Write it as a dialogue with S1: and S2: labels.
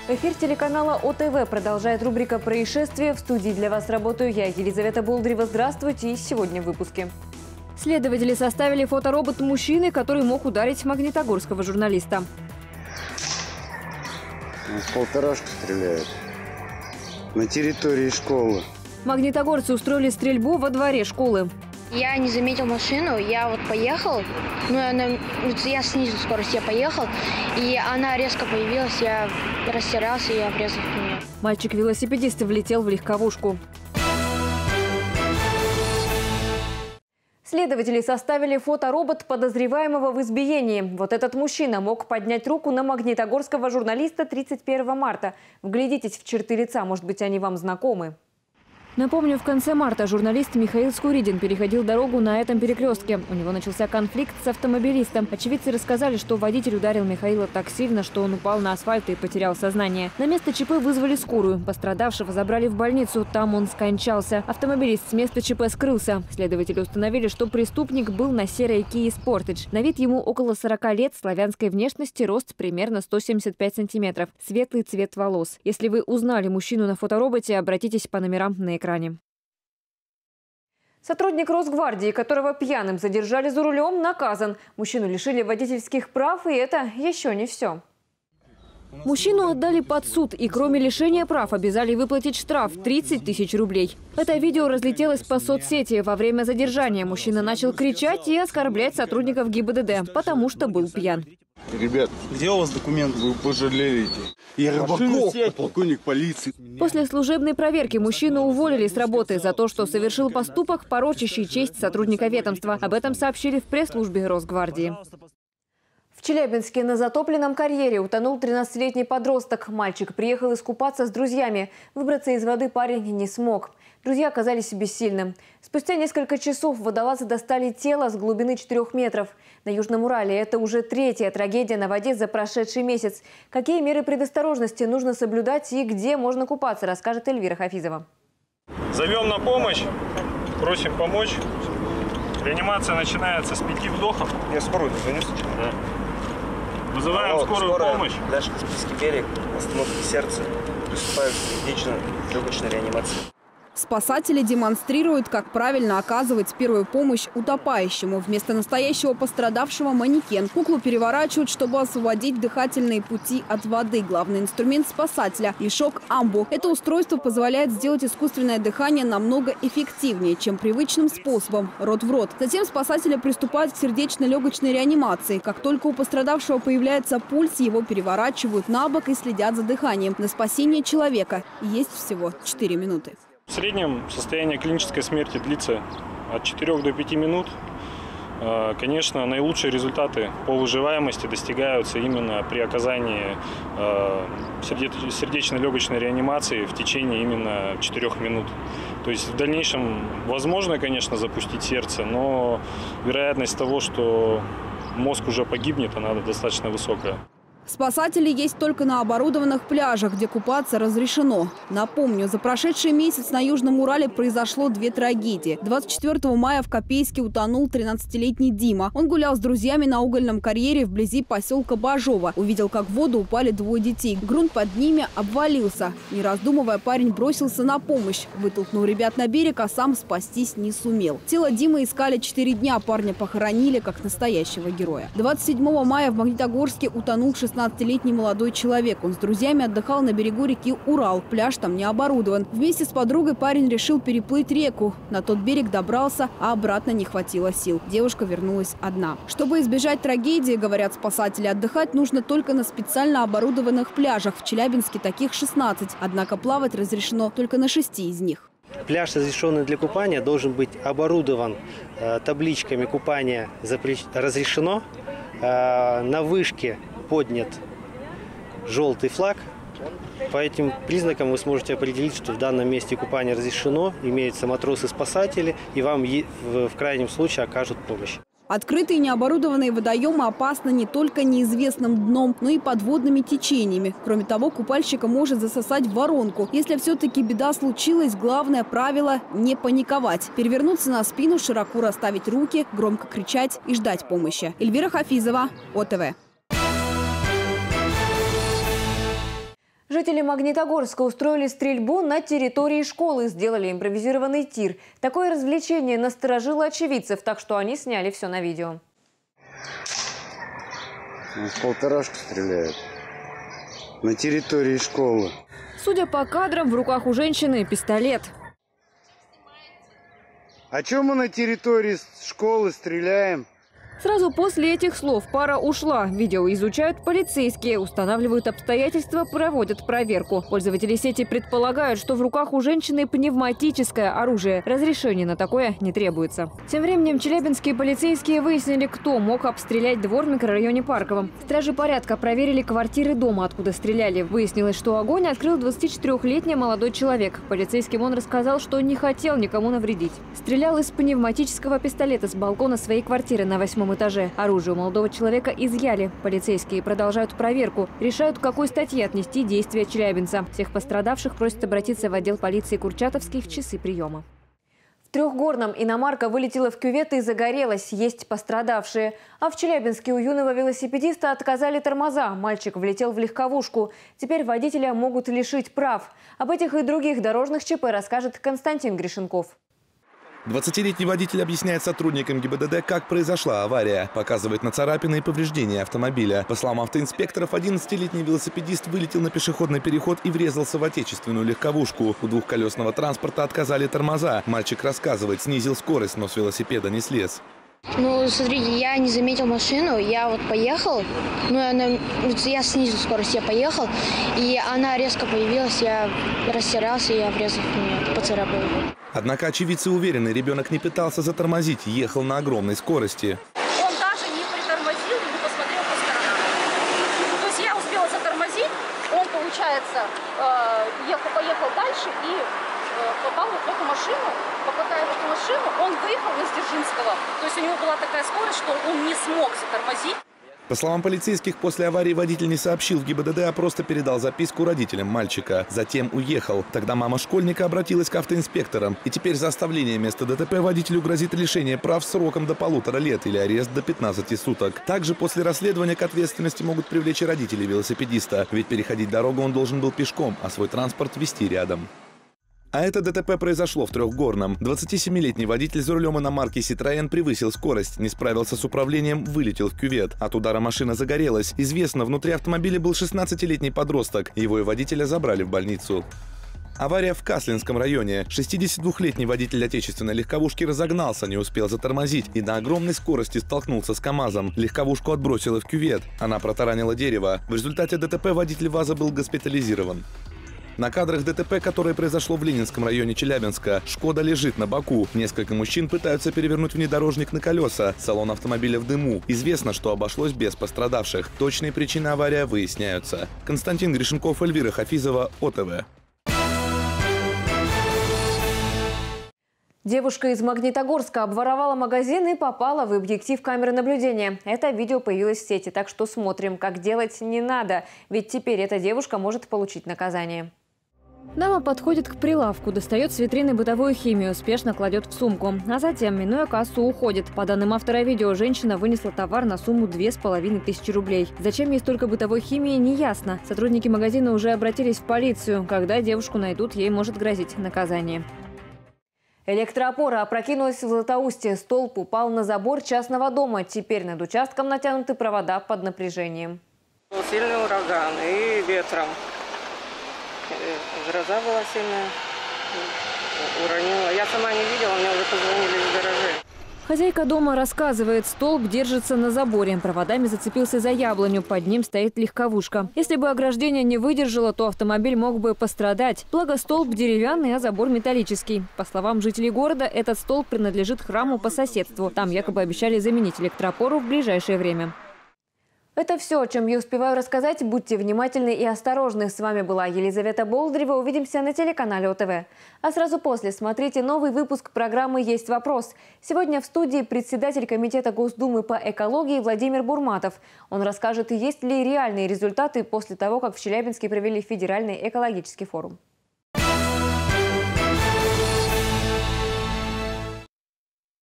S1: Эфир телеканала ОТВ продолжает рубрика «Происшествия». В студии для вас работаю я, Елизавета Болдырева. Здравствуйте, и сегодня в выпуске. Следователи составили фоторобот мужчины, который мог ударить магнитогорского журналиста.
S2: С полторашки стреляют. На территории школы.
S1: Магнитогорцы устроили стрельбу во дворе школы.
S3: Я не заметил машину, я вот поехал, я снизил скорость, я поехал, и она резко появилась, я растерялся и врезал в нее.
S1: Мальчик-велосипедист влетел в легковушку. Следователи составили фоторобот подозреваемого в избиении. Вот этот мужчина мог поднять руку на магнитогорского журналиста 31 марта. Вглядитесь в черты лица, может быть, они вам знакомы. Напомню, в конце марта журналист Михаил Скуридин переходил дорогу на этом перекрестке. У него начался конфликт с автомобилистом. Очевидцы рассказали, что водитель ударил Михаила так сильно, что он упал на асфальт и потерял сознание. На место ЧП вызвали скорую. Пострадавшего забрали в больницу. Там он скончался. Автомобилист с места ЧП скрылся. Следователи установили, что преступник был на серой Kia Sportage. На вид ему около 40 лет, славянской внешности, рост примерно 175 сантиметров. Светлый цвет волос. Если вы узнали мужчину на фотороботе, обратитесь по номерам на экране. Сотрудник Росгвардии, которого пьяным задержали за рулем, наказан. Мужчину лишили водительских прав, и это еще не все. Мужчину отдали под суд и кроме лишения прав обязали выплатить штраф 30 тысяч рублей. Это видео разлетелось по соцсети. Во время задержания мужчина начал кричать и оскорблять сотрудников ГИБДД, потому что был пьян.
S2: Ребят, где у вас документы? Вы пожалеете. Я Рыбаков, полковник полиции.
S1: После служебной проверки мужчину уволили с работы за то, что совершил поступок, порочащий честь сотрудника ведомства. Об этом сообщили в пресс-службе Росгвардии. В Челябинске на затопленном карьере утонул 13-летний подросток. Мальчик приехал искупаться с друзьями. Выбраться из воды парень не смог. Друзья оказались бессильны. Спустя несколько часов водолазы достали тело с глубины 4 метров. На Южном Урале это уже третья трагедия на воде за прошедший месяц. Какие меры предосторожности нужно соблюдать и где можно купаться, расскажет Эльвира Хафизова.
S4: Зовем на помощь, просим помочь. Реанимация начинается с 5 вдохов.
S2: Я скорую занесу.
S4: Да. Вызываем скорую помощь.
S5: Дальше Каспийский берег, остановка сердца, приступают к сердечно-легочной реанимации.
S6: Спасатели демонстрируют, как правильно оказывать первую помощь утопающему. Вместо настоящего пострадавшего манекен. Куклу переворачивают, чтобы освободить дыхательные пути от воды. Главный инструмент спасателя – мешок амбу. Это устройство позволяет сделать искусственное дыхание намного эффективнее, чем привычным способом – рот в рот. Затем спасатели приступают к сердечно-легочной реанимации. Как только у пострадавшего появляется пульс, его переворачивают на бок и следят за дыханием. На спасение человека есть всего 4 минуты.
S4: В среднем состояние клинической смерти длится от 4 до 5 минут. Конечно, наилучшие результаты по выживаемости достигаются именно при оказании сердечно-легочной реанимации в течение именно 4 минут. То есть в дальнейшем возможно, конечно, запустить сердце, но вероятность того, что мозг уже погибнет, она достаточно высокая.
S6: Спасатели есть только на оборудованных пляжах, где купаться разрешено. Напомню, за прошедший месяц на Южном Урале произошло 2 трагедии. 24 мая в Копейске утонул 13-летний Дима. Он гулял с друзьями на угольном карьере вблизи поселка Бажово. Увидел, как в воду упали 2 детей. Грунт под ними обвалился. Не раздумывая, парень бросился на помощь. Вытолкнул ребят на берег, а сам спастись не сумел. Тело Димы искали 4 дня. Парня похоронили как настоящего героя. 27 мая в Магнитогорске утонул 16-летний молодой человек. Он с друзьями отдыхал на берегу реки Урал. Пляж там не оборудован. Вместе с подругой парень решил переплыть реку. На тот берег добрался, а обратно не хватило сил. Девушка вернулась одна. Чтобы избежать трагедии, говорят спасатели, отдыхать нужно только на специально оборудованных пляжах. В Челябинске таких 16. Однако плавать разрешено только на 6 из них.
S5: Пляж, разрешенный для купания, должен быть оборудован табличками «Купание разрешено». На вышке поднят желтый флаг. По этим признакам вы сможете определить, что в данном месте купание разрешено, имеются матросы-спасатели, и вам в крайнем случае окажут помощь.
S6: Открытые необорудованные водоемы опасны не только неизвестным дном, но и подводными течениями. Кроме того, купальщика может засосать в воронку. Если все-таки беда случилась, главное правило – не паниковать. Перевернуться на спину, широко расставить руки, громко кричать и ждать помощи. Эльвира Хафизова, ОТВ.
S1: Жители Магнитогорска устроили стрельбу на территории школы, сделали импровизированный тир. Такое развлечение насторожило очевидцев, так что они сняли все на видео.
S2: В полторашку стреляют. На территории школы.
S1: Судя по кадрам, в руках у женщины пистолет.
S2: А чё мы на территории школы стреляем?
S1: Сразу после этих слов пара ушла. Видео изучают полицейские, устанавливают обстоятельства, проводят проверку. Пользователи сети предполагают, что в руках у женщины пневматическое оружие. Разрешения на такое не требуется. Тем временем челябинские полицейские выяснили, кто мог обстрелять двор в микрорайоне Парковом. Стражи порядка проверили квартиры дома, откуда стреляли. Выяснилось, что огонь открыл 24-летний молодой человек. Полицейским он рассказал, что не хотел никому навредить. Стрелял из пневматического пистолета с балкона своей квартиры на 8-м этаже. Оружие у молодого человека изъяли. Полицейские продолжают проверку. Решают, к какой статье отнести действия челябинца. Всех пострадавших просят обратиться в отдел полиции Курчатовский в часы приема. В Трехгорном иномарка вылетела в кювет и загорелась. Есть пострадавшие. А в Челябинске у юного велосипедиста отказали тормоза. Мальчик влетел в легковушку. Теперь водителя могут лишить прав. Об этих и других дорожных ЧП расскажет Константин Гришенков.
S7: 20-летний водитель объясняет сотрудникам ГИБДД, как произошла авария. Показывает на царапины и повреждения автомобиля. По словам автоинспекторов, 11-летний велосипедист вылетел на пешеходный переход и врезался в отечественную легковушку. У двухколесного транспорта отказали тормоза. Мальчик рассказывает, снизил скорость, но с велосипеда не слез.
S3: Ну, смотрите, я не заметил машину, я вот поехал, я снизил скорость, я поехал, и она резко появилась, я растерялся, я врезал в нее, поцарапал ее.
S7: Однако очевидцы уверены, ребенок не пытался затормозить, ехал на огромной скорости.
S8: Он даже не притормозил и не посмотрел по сторонам. То есть я успела затормозить, он, получается, поехал дальше и попал в эту машину. Попадая в эту машину, он выехал из Дзержинского. То есть у него была такая скорость, что он не смог затормозить.
S7: По словам полицейских, после аварии водитель не сообщил в ГИБДД, а просто передал записку родителям мальчика. Затем уехал. Тогда мама школьника обратилась к автоинспекторам. И теперь за оставление места ДТП водителю грозит лишение прав сроком до 1,5 лет или арест до 15 суток. Также после расследования к ответственности могут привлечь и родителей велосипедиста. Ведь переходить дорогу он должен был пешком, а свой транспорт везти рядом. А это ДТП произошло в Трехгорном. 27-летний водитель за рулем иномарки «Ситроен» превысил скорость, не справился с управлением, вылетел в кювет. От удара машина загорелась. Известно, внутри автомобиля был 16-летний подросток. Его и водителя забрали в больницу. Авария в Каслинском районе. 62-летний водитель отечественной легковушки разогнался, не успел затормозить и на огромной скорости столкнулся с КАМАЗом. Легковушку отбросило в кювет. Она протаранила дерево. В результате ДТП водитель ВАЗа был госпитализирован. На кадрах ДТП, которое произошло в Ленинском районе Челябинска, «Шкода» лежит на боку. Несколько мужчин пытаются перевернуть внедорожник на колеса. Салон автомобиля в дыму. Известно, что обошлось без пострадавших. Точные причины аварии выясняются. Константин Гришенков, Эльвира Хафизова, ОТВ.
S1: Девушка из Магнитогорска обворовала магазин и попала в объектив камеры наблюдения. Это видео появилось в сети, так что смотрим, как делать не надо. Ведь теперь эта девушка может получить наказание. Дама подходит к прилавку, достает с витрины бытовую химию, спешно кладет в сумку, а затем, минуя кассу, уходит. По данным автора видео, женщина вынесла товар на сумму 2500 рублей. Зачем ей столько бытовой химии, не ясно. Сотрудники магазина уже обратились в полицию. Когда девушку найдут, ей может грозить наказание. Электроопора опрокинулась в Златоусте. Столб упал на забор частного дома. Теперь над участком натянуты провода под напряжением.
S9: Сильный ураган и ветром. Гроза была сильная, уронила. Я сама не видела, мне уже позвонили из гаражей.
S1: Хозяйка дома рассказывает, столб держится на заборе. Проводами зацепился за яблоню, под ним стоит легковушка. Если бы ограждение не выдержало, то автомобиль мог бы пострадать. Благо столб деревянный, а забор металлический. По словам жителей города, этот столб принадлежит храму по соседству. Там якобы обещали заменить электроопору в ближайшее время. Это все, о чем я успеваю рассказать. Будьте внимательны и осторожны. С вами была Елизавета Болдырева. Увидимся на телеканале ОТВ. А сразу после смотрите новый выпуск программы «Есть вопрос». Сегодня в студии председатель Комитета Госдумы по экологии Владимир Бурматов. Он расскажет, есть ли реальные результаты после того, как в Челябинске провели федеральный экологический форум.